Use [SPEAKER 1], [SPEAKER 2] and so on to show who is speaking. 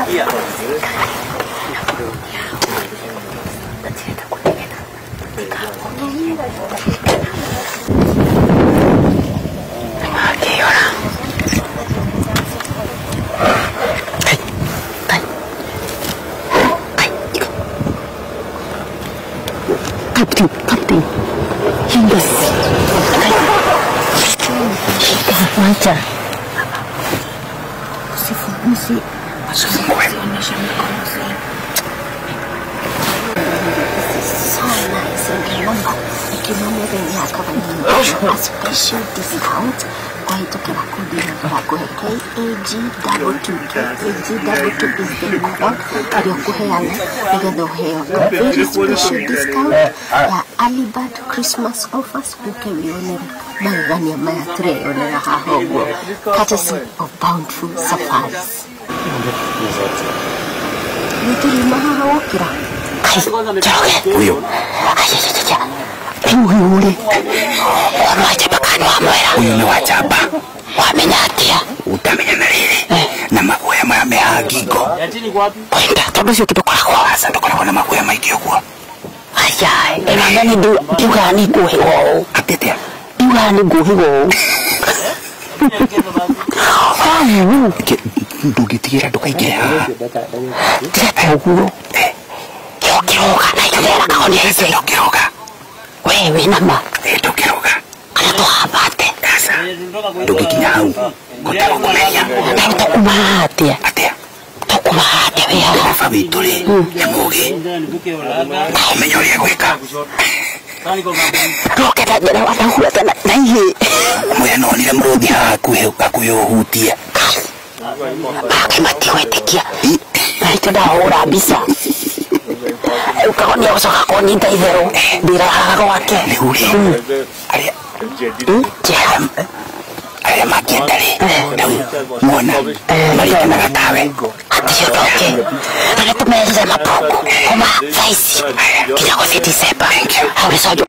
[SPEAKER 1] Kapten, hingga wajar. Musik. Special discount kwa hiyo kinakundi na kwa KAG double 2 is the number ndio kuheana ndio heo very special discount ya early bird Christmas offers ukewionera magania maya treonera hahogo courtesy of Bountiful Safaris. Nitiri maha wakira huyo Uyuri wamachapakano wamwera uyu ni wachapa wamenyatia utamenya na lili na makuya mamehagigo pointa tondo sio kitu kwa asa ndo kuna makuya maikio kwa ayai emangani duga ni guhigo atetea duga ni guhigo ayu ndugitira ndukaigera tete uguo kiroga na ikera kaoni hese kiroga wewe nama tukiroga kana tuhabate sasa tukikinya hau kutakumenya tukumate atia tukumate wewe fabitole mugi umenyoria gweka roketa jana watahura tena na ihe mwana onire mrodi hakuyo hutia akimati wetekia naito dahora bisa ukaonia usoka koni ndaithero ndira haga wake aria makiendari mona marika na gatawe atio toke na tumeze mapoko koma faisi kinya kwa 57 au